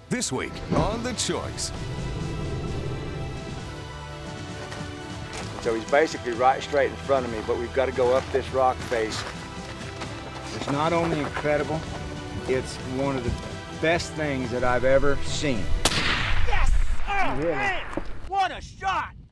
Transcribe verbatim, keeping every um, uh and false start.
This week on The Choice. So he's basically right straight in front of me, but we've got to go up this rock face. It's not only incredible, it's one of the best things that I've ever seen. Yes! Oh, man! What a shot!